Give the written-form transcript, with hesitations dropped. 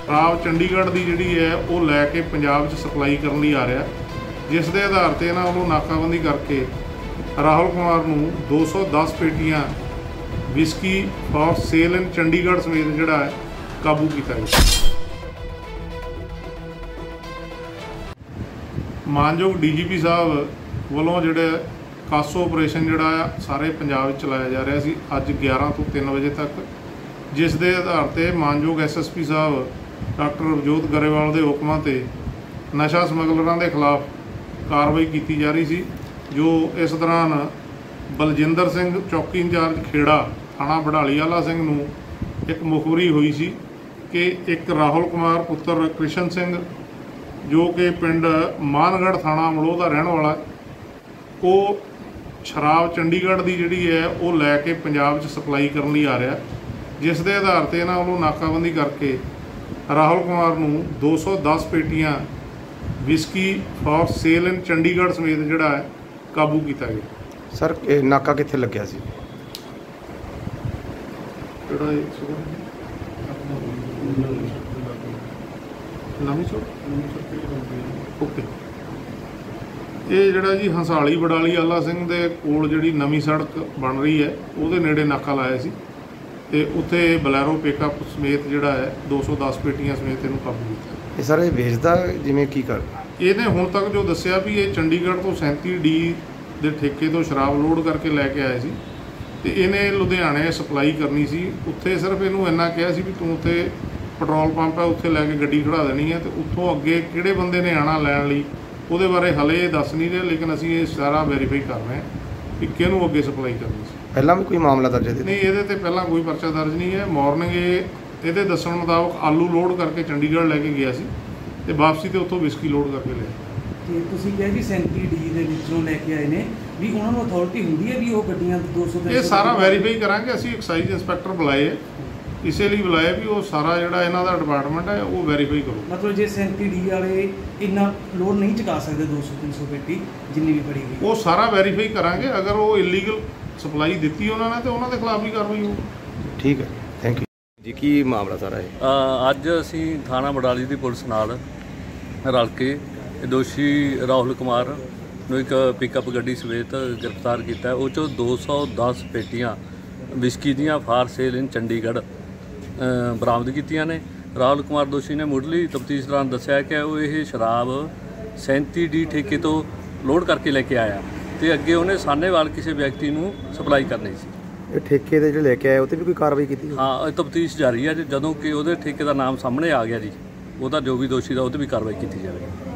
शराब चंडीगढ़ की जी है वो लैके पंजाब सप्लाई करने लिए आ रहा, जिस दे आधार पर इन्हों वालों नाकाबंदी करके राहुल कुमार नूं 210 पेटियां whisky for sale in Chandigarh समेत जिहड़ा है काबू किया गया। मानयोग DGP साहब वालों जिहड़े कासो ऑपरेशन जिहड़ा सारे पंजाब में चलाया जा रहा सी अज 11 तो 3 बजे तक, जिस दे आधार पर मानयोग SSP साहब डॉक्टर रवजोत गरेवाल के हुक्मां ते नशा समगलरां के खिलाफ कार्रवाई की जा रही सी। जो इस दौरान बलजिंदर सिंह चौकी इंचार्ज खेड़ा थाणा बड़ाली आला सिंह नूं एक मुखबरी हुई सी कि एक राहुल कुमार पुत्र कृष्ण सिंह जो कि पिंड मानगढ़ थाणा अमलोह का रहने वाला, वो शराब चंडीगढ़ की जिहड़ी है वो लैके पंजाब सप्लाई करने लिए आ रहा, जिस दे आधार पर इन्हों वालों नाकाबंदी करके राहुल कुमार नूं 210 पेटियां whisky for sale in Chandigarh समेत जिहड़ा है काबू किया गया। सर नाका कित्थे लग्या सी? ओके, ये जिहड़ा जी हंसाली बड़ाली आला सिंह दे कोल जिहड़ी नवीं सड़क बन रही है उहदे नेड़े नाका लाया सी ते उत्थे बलैरो पिकअप समेत जिहड़ा है 210 पेटियां समेत इहनूं काबू किया। ये सर ये बेचदा जिवें की कर ਇਹਨੇ ਹੁਣ ਤੱਕ ਜੋ ਦੱਸਿਆ ਵੀ ਇਹ ਚੰਡੀਗੜ੍ਹ ਤੋਂ 37D ਦੇ ਠੇਕੇ ਤੋਂ ਸ਼ਰਾਬ ਲੋਡ ਕਰਕੇ ਲੈ ਕੇ ਆਇਆ ਸੀ ਤੇ ਇਹਨੇ ਲੁਧਿਆਣੇ ਸਪਲਾਈ ਕਰਨੀ ਸੀ। ਉੱਥੇ ਸਿਰਫ ਇਹਨੂੰ ਇੰਨਾ ਕਿਹਾ ਸੀ ਵੀ ਤੂੰ ਉੱਥੇ ਪੈਟਰੋਲ ਪੰਪ ਹੈ ਉੱਥੇ ਲੈ ਕੇ ਗੱਡੀ ਖੜਾ ਦੇਣੀ ਹੈ ਤੇ ਉੱਥੋਂ ਅੱਗੇ ਕਿਹੜੇ ਬੰਦੇ ਨੇ ਆਣਾ ਲੈਣ ਲਈ ਉਹਦੇ ਬਾਰੇ ਹਲੇ ਦੱਸ ਨਹੀਂ ਰਹੇ, ਲੇਕਿਨ ਅਸੀਂ ਇਹ ਸਾਰਾ ਵੈਰੀਫਾਈ ਕਰ ਰਹੇ ਹਾਂ ਕਿ ਕਿਹਨੂੰ ਅੱਗੇ ਸਪਲਾਈ ਕਰਨੀ ਸੀ। ਪਹਿਲਾਂ ਵੀ ਕੋਈ ਮਾਮਲਾ ਦਰਜ ਹੈ? ਨਹੀਂ, ਇਹਦੇ ਤੇ ਪਹਿਲਾਂ ਕੋਈ ਪਰਚਾ ਦਰਜ ਨਹੀਂ ਹੈ। ਮਾਰਨਿੰਗ ਇਹਦੇ ਦੱਸਣ ਮੁਤਾਬਕ ਆਲੂ ਲੋਡ ਕਰਕੇ ਚੰਡੀਗੜ੍ਹ ਲੈ ਕੇ ਗਿਆ ਸੀ ਤੇ ਵਾਪਸੀ ਤੇ ਉੱਥੋਂ ਵਿਸਕੀ ਲੋਡ ਕਰਕੇ ਲਿਆ। ਤੇ ਤੁਸੀਂ ਕਿਹਾ ਜੀ 37D ਦੇ ਵਿੱਚੋਂ ਲੈ ਕੇ ਆਏ ਨੇ, ਵੀ ਉਹਨਾਂ ਨੂੰ ਅਥਾਰਟੀ ਹੁੰਦੀ ਹੈ ਵੀ ਉਹ ਗੱਡੀਆਂ 200 ਇਹ ਸਾਰਾ ਵੈਰੀਫਾਈ ਕਰਾਂਗੇ। ਅਸੀਂ ਐਕਸਾਈਜ਼ ਇੰਸਪੈਕਟਰ ਬੁਲਾਏ ਇਸੇ ਲਈ ਬੁਲਾਇਆ ਵੀ ਉਹ ਸਾਰਾ ਜਿਹੜਾ ਇਹਨਾਂ ਦਾ ਡਿਪਾਰਟਮੈਂਟ ਹੈ ਉਹ ਵੈਰੀਫਾਈ ਕਰੋ। ਮਤਲਬ ਜੇ 37D ਵਾਲੇ ਇੰਨਾ ਲੋਡ ਨਹੀਂ ਚੁਕਾ ਸਕਦੇ 200-300 ਪੇਟੀ ਜਿੰਨੀ ਵੀ ਫੜੀ ਗਈ, ਉਹ ਸਾਰਾ ਵੈਰੀਫਾਈ ਕਰਾਂਗੇ। ਅਗਰ ਉਹ ਇਲੀਗਲ ਸਪਲਾਈ ਦਿੱਤੀ ਉਹਨਾਂ ਨੇ ਤੇ ਉਹਨਾਂ ਦੇ ਖਿਲਾਫ ਵੀ ਕਾਰਵਾਈ ਹੋਊ। ਠੀਕ ਹੈ, ਥੈਂਕ ਯੂ ਜੀ। ਕੀ ਮਾਮਲਾ ਸਾਰਾ ਹੈ? ਅੱਜ ਅਸੀਂ ਥਾਣਾ ਬੜਾਲੀ ਦੀ ਪੁਲਿਸ ਨਾਲ ਰਲ ਕੇ ਦੋਸ਼ੀ ਰਾਹੁਲ ਕੁਮਾਰ ਨੂੰ ਇੱਕ ਪਿਕਅਪ ਗੱਡੀ ਸਮੇਤ ਗ੍ਰਿਫਤਾਰ ਕੀਤਾ। ਉਹ 'ਚੋਂ 210 ਪੇਟੀਆਂ ਵਿਸਕੀ ਦੀਆਂ ਫਾਰ ਸੇਲ ਇਨ ਚੰਡੀਗੜ੍ਹ ਬਰਾਮਦ ਕੀਤੀਆਂ ਨੇ। ਰਾਹੁਲ ਕੁਮਾਰ ਦੋਸ਼ੀ ਨੇ ਮੁੱਢਲੀ ਤਫਤੀਸ਼ ਦੌਰਾਨ ਦੱਸਿਆ ਕਿ ਉਹ ਇਹ ਸ਼ਰਾਬ 37D ਠੇਕੇ ਤੋਂ ਲੋਡ ਕਰਕੇ ਲੈ ਕੇ ਆਇਆ ਤੇ ਅੱਗੇ ਉਹਨੇ ਸਾਹਨੇਵਾਲ ਕਿਸੇ ਵਿਅਕਤੀ ਨੂੰ ਸਪਲਾਈ ਕਰਨੀ ਸੀ। ਇਹ ਠੇਕੇ ਦੇ ਜਿਹੜੇ ਲੈ ਕੇ ਆਏ ਉਹ 'ਤੇ ਵੀ ਕੋਈ ਕਾਰਵਾਈ ਕੀਤੀ? ਹਾਂ, ਤਫਤੀਸ਼ ਜਾਰੀ ਹੈ। ਜਦੋਂ ਕਿ ਉਹਦੇ ਠੇਕੇ ਦਾ ਨਾਮ ਸਾਹਮਣੇ ਆ ਗਿਆ ਜੀ, ਉਹਦਾ ਜੋ ਵੀ ਦੋਸ਼ੀ ਦਾ ਉਹ 'ਤੇ ਵੀ ਕਾਰਵਾਈ ਕੀਤੀ ਜਾਵੇਗੀ।